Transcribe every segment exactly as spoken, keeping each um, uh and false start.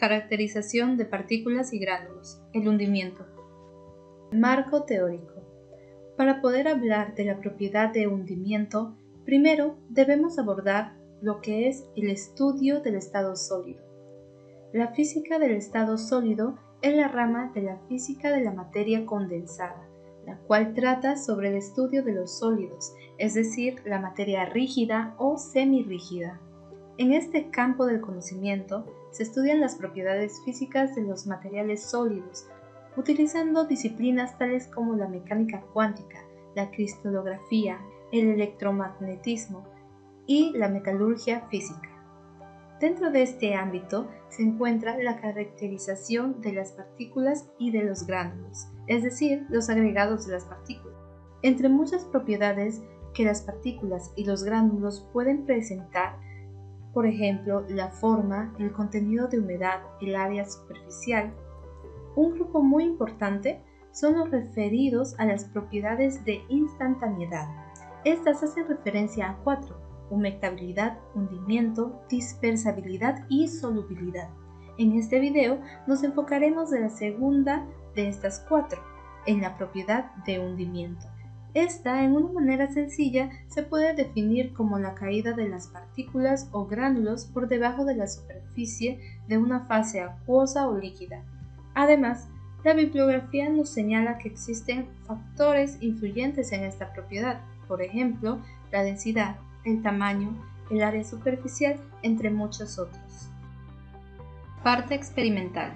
Caracterización de partículas y gránulos. El hundimiento. Marco teórico. Para poder hablar de la propiedad de hundimiento, primero debemos abordar lo que es el estudio del estado sólido. La física del estado sólido es la rama de la física de la materia condensada, la cual trata sobre el estudio de los sólidos, es decir, la materia rígida o semirrígida. En este campo del conocimiento se estudian las propiedades físicas de los materiales sólidos, utilizando disciplinas tales como la mecánica cuántica, la cristalografía, el electromagnetismo y la metalurgia física. Dentro de este ámbito se encuentra la caracterización de las partículas y de los gránulos, es decir, los agregados de las partículas. Entre muchas propiedades que las partículas y los gránulos pueden presentar, por ejemplo, la forma, el contenido de humedad, el área superficial. Un grupo muy importante son los referidos a las propiedades de instantaneidad. Estas hacen referencia a cuatro: humectabilidad, hundimiento, dispersabilidad y solubilidad. En este video nos enfocaremos de la segunda de estas cuatro, en la propiedad de hundimiento. Esta, en una manera sencilla, se puede definir como la caída de las partículas o gránulos por debajo de la superficie de una fase acuosa o líquida. Además, la bibliografía nos señala que existen factores influyentes en esta propiedad, por ejemplo, la densidad, el tamaño, el área superficial, entre muchos otros. Parte experimental.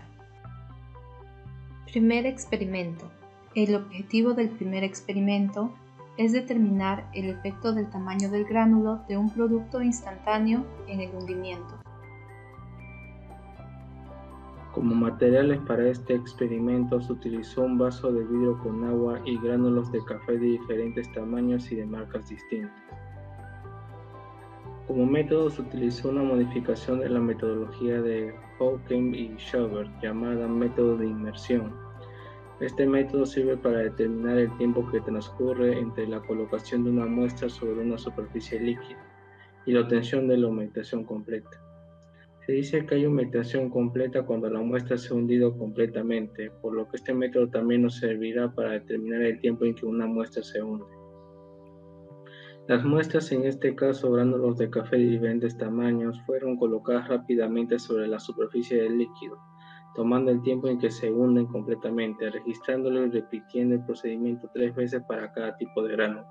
Primer experimento. El objetivo del primer experimento es determinar el efecto del tamaño del gránulo de un producto instantáneo en el hundimiento. Como materiales para este experimento se utilizó un vaso de vidrio con agua y gránulos de café de diferentes tamaños y de marcas distintas. Como método se utilizó una modificación de la metodología de Hawken y Schubert llamada método de inmersión. Este método sirve para determinar el tiempo que transcurre entre la colocación de una muestra sobre una superficie líquida y la obtención de la humectación completa. Se dice que hay humectación completa cuando la muestra se ha hundido completamente, por lo que este método también nos servirá para determinar el tiempo en que una muestra se hunde. Las muestras, en este caso gránulos de café de diferentes tamaños, fueron colocadas rápidamente sobre la superficie del líquido, tomando el tiempo en que se hunden completamente, registrándolo y repitiendo el procedimiento tres veces para cada tipo de gránulo.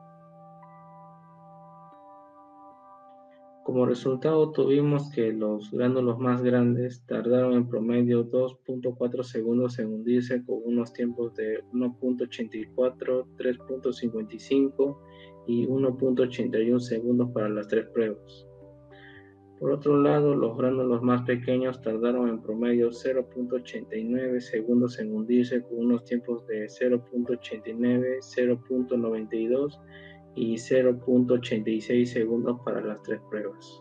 Como resultado tuvimos que los gránulos más grandes tardaron en promedio dos punto cuatro segundos en hundirse con unos tiempos de uno punto ochenta y cuatro, tres punto cincuenta y cinco y uno punto ochenta y uno segundos para las tres pruebas. Por otro lado, los gránulos más pequeños tardaron en promedio cero punto ochenta y nueve segundos en hundirse con unos tiempos de cero punto ochenta y nueve, cero punto noventa y dos y cero punto ochenta y seis segundos para las tres pruebas.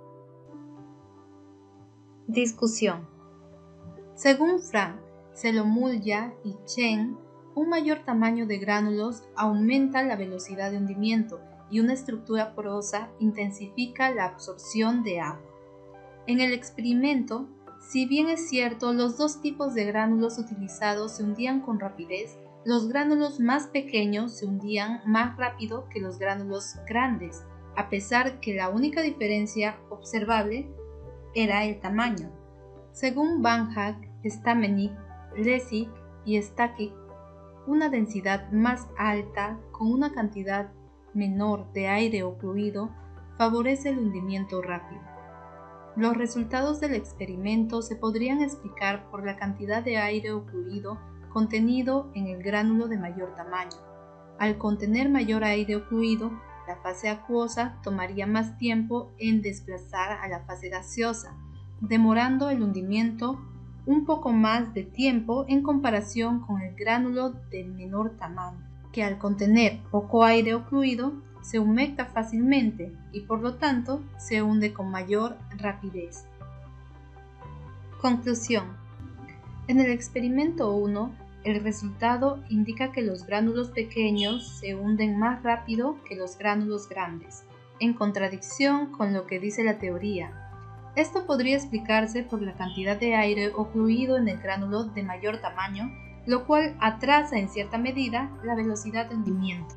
Discusión. Según Frank, Celomulya y Chen, un mayor tamaño de gránulos aumenta la velocidad de hundimiento y una estructura porosa intensifica la absorción de agua. En el experimento, si bien es cierto los dos tipos de gránulos utilizados se hundían con rapidez, los gránulos más pequeños se hundían más rápido que los gránulos grandes, a pesar que la única diferencia observable era el tamaño. Según Van Hak, Stamenik, Lessig y Stakic, una densidad más alta con una cantidad menor de aire o fluido favorece el hundimiento rápido. Los resultados del experimento se podrían explicar por la cantidad de aire o fluido contenido en el gránulo de mayor tamaño. Al contener mayor aire o fluido, la fase acuosa tomaría más tiempo en desplazar a la fase gaseosa, demorando el hundimiento un poco más de tiempo en comparación con el gránulo de menor tamaño, que al contener poco aire o fluido se humecta fácilmente y por lo tanto se hunde con mayor rapidez. Conclusión. En el experimento uno, el resultado indica que los gránulos pequeños se hunden más rápido que los gránulos grandes, en contradicción con lo que dice la teoría. Esto podría explicarse por la cantidad de aire o fluido en el gránulo de mayor tamaño, lo cual atrasa en cierta medida la velocidad de hundimiento.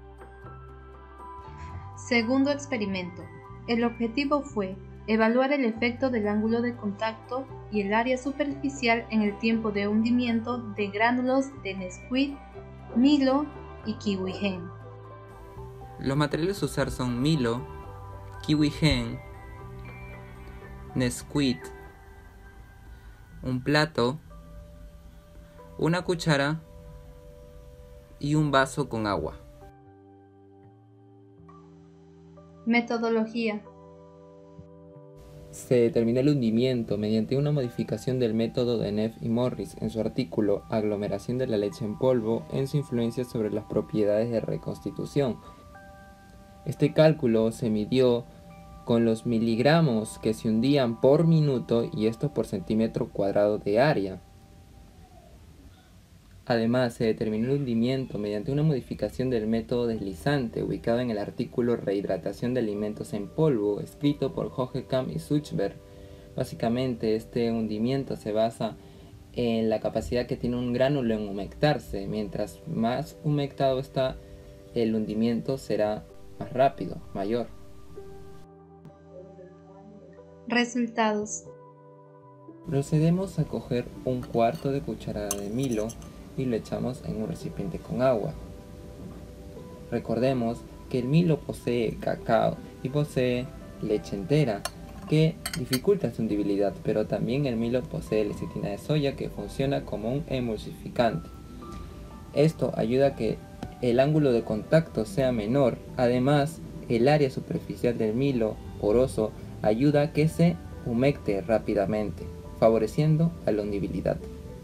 Segundo experimento. El objetivo fue evaluar el efecto del ángulo de contacto y el área superficial en el tiempo de hundimiento de gránulos de Nesquik, Milo y Kiwigen. Los materiales a usar son Milo, Kiwigen, Nesquik, un plato, una cuchara y un vaso con agua. Metodología. Se determina el hundimiento mediante una modificación del método de Neff y Morris en su artículo Aglomeración de la leche en polvo en su influencia sobre las propiedades de reconstitución. Este cálculo se midió con los miligramos que se hundían por minuto y esto por centímetro cuadrado de área. Además, se determinó el hundimiento mediante una modificación del método deslizante ubicado en el artículo Rehidratación de alimentos en polvo, escrito por Hogekamp y Suchberg. Básicamente, este hundimiento se basa en la capacidad que tiene un gránulo en humectarse. Mientras más humectado está, el hundimiento será más rápido, mayor. Resultados. Procedemos a coger un cuarto de cucharada de Milo y lo echamos en un recipiente con agua. Recordemos que el Milo posee cacao y posee leche entera, que dificulta su hundibilidad, pero también el Milo posee lecitina de soya que funciona como un emulsificante. Esto ayuda a que el ángulo de contacto sea menor. Además, el área superficial del Milo poroso ayuda a que se humecte rápidamente, favoreciendo a la hundibilidad.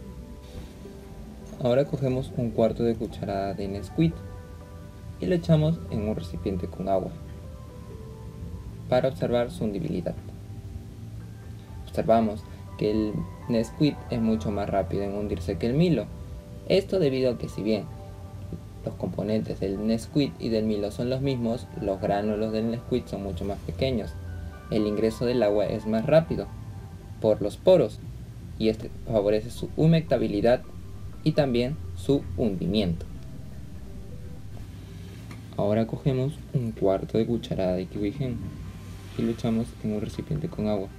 Ahora cogemos un cuarto de cucharada de Nesquik y lo echamos en un recipiente con agua para observar su hundibilidad. Observamos que el Nesquik es mucho más rápido en hundirse que el Milo. Esto debido a que si bien los componentes del Nesquik y del Milo son los mismos, los gránulos del Nesquik son mucho más pequeños. El ingreso del agua es más rápido por los poros y este favorece su humectabilidad y también su hundimiento. Ahora cogemos un cuarto de cucharada de Kiwigen y lo echamos en un recipiente con agua.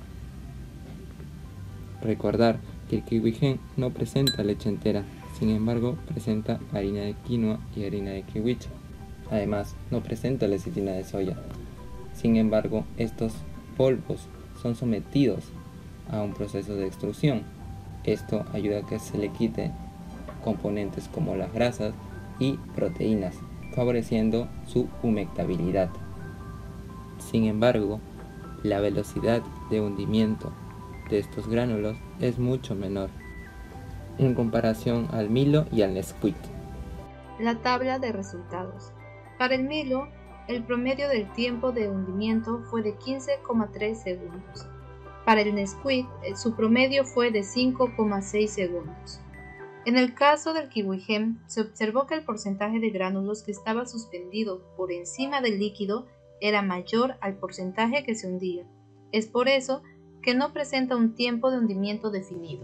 Recordar que el Kiwigen no presenta leche entera, sin embargo presenta harina de quinoa y harina de kiwicha. Además no presenta lecitina de soya. Sin embargo, estos polvos son sometidos a un proceso de extrusión. Esto ayuda a que se le quite componentes como las grasas y proteínas, favoreciendo su humectabilidad. Sin embargo, la velocidad de hundimiento de estos gránulos es mucho menor en comparación al Milo y al Nesquik. La tabla de resultados. Para el Milo, el promedio del tiempo de hundimiento fue de quince coma tres segundos. Para el Nesquik, su promedio fue de cinco coma seis segundos. En el caso del Kiwigen, se observó que el porcentaje de gránulos que estaba suspendido por encima del líquido era mayor al porcentaje que se hundía. Es por eso que no presenta un tiempo de hundimiento definido.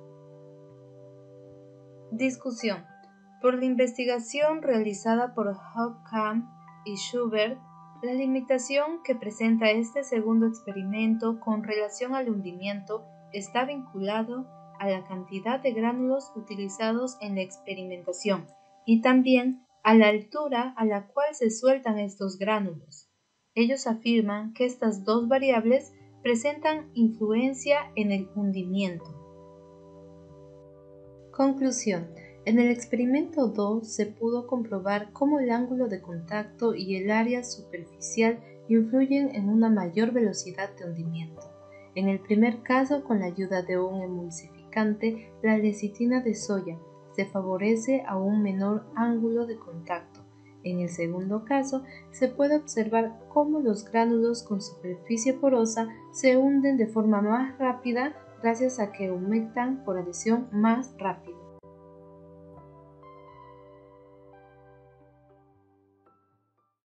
Discusión. Por la investigación realizada por Hogekamp y Schubert, la limitación que presenta este segundo experimento con relación al hundimiento está vinculado a la cantidad de gránulos utilizados en la experimentación y también a la altura a la cual se sueltan estos gránulos. Ellos afirman que estas dos variables presentan influencia en el hundimiento. Conclusión. En el experimento dos se pudo comprobar cómo el ángulo de contacto y el área superficial influyen en una mayor velocidad de hundimiento. En el primer caso, con la ayuda de un emulsificante, la lecitina de soya se favorece a un menor ángulo de contacto. En el segundo caso, se puede observar cómo los gránulos con superficie porosa se hunden de forma más rápida gracias a que humectan por adhesión más rápido.